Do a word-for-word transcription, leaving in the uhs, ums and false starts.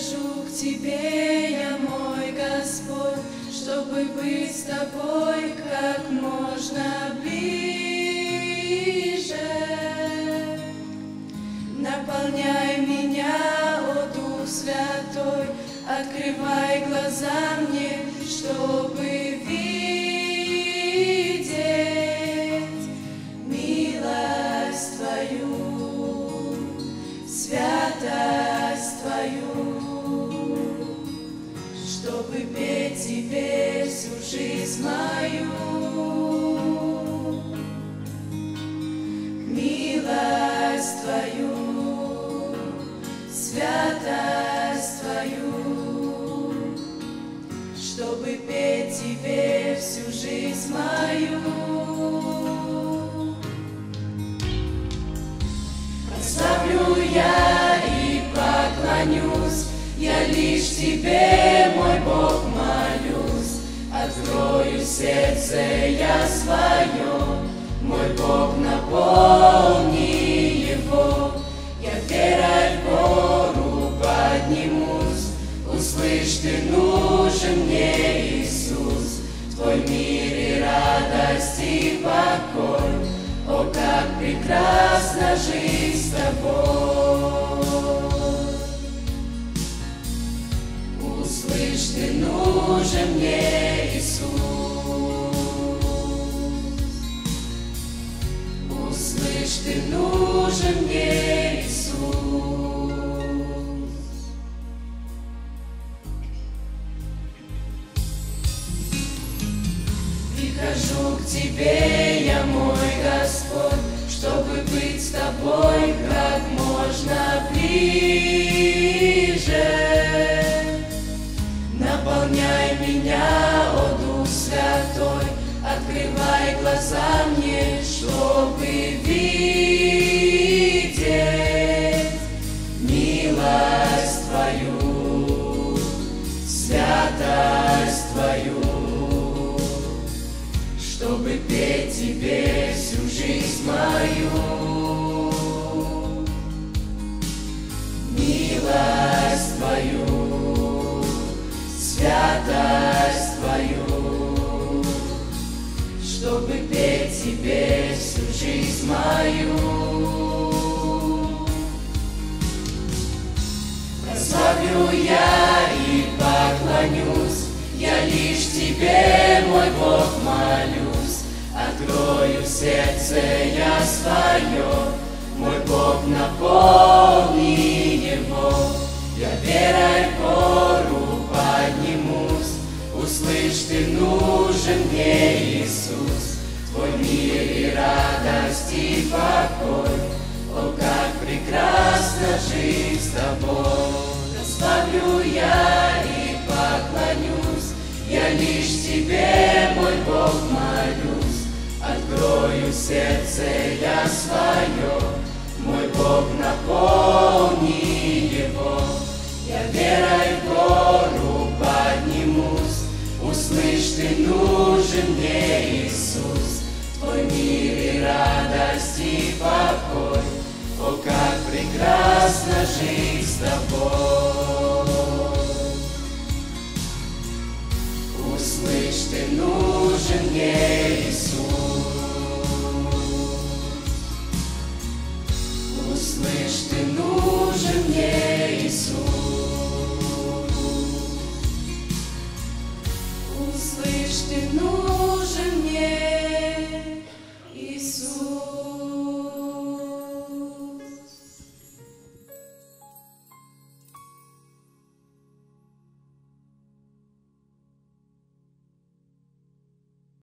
Прихожу к Тебе, я мой Господь, чтобы быть с Тобой как можно ближе. Наполняй меня, о Дух Святой, открывай глаза мне, чтобы видеть милость Твою, святость Твою, чтобы петь Тебе всю жизнь мою. Милость Твою, святость Твою, чтобы петь Тебе всю жизнь мою. Прославлю я и поклонюсь, я лишь Тебе, мой Бог, молюсь. Открою сердце я свое, мой Бог, наполни его. Я верой в гору поднимусь, услышь, Ты нужен мне, Иисус. Твой мир и радость и покой, о, как прекрасна жизнь с Тобой. Услышь, Ты нужен мне, Иисус. Услышь, Ты нужен мне, Иисус. Прихожу к Тебе, я мой Господь, чтобы быть с Тобой как можно ближе. Наполняй меня, о Дух Святой, открывай глаза мне, чтобы видеть милость Твою, святость Твою, чтобы петь Тебе всю жизнь мою. Милость Твою, святость Твою, чтобы петь Тебе всю жизнь мою. Прославлю я и поклонюсь, я лишь Тебе, мой Бог, молюсь. Открою сердце я свое, мой Бог, наполни его. Я верой в гору поднимусь, услышь, Ты нужен мне, Иисус. Твой мир и радость и покой, о, как прекрасна жизнь с Тобой. Прославлю я и поклонюсь, я лишь Тебе, мой Бог, молюсь. Открою сердце я свое, мой Бог, наполни его. Я верой в гору поднимусь, услышь, Ты нужен мне, Иисус. Твой мир и радость и покой, о, как прекрасна жизнь с Тобой. Услышь, Ты нужен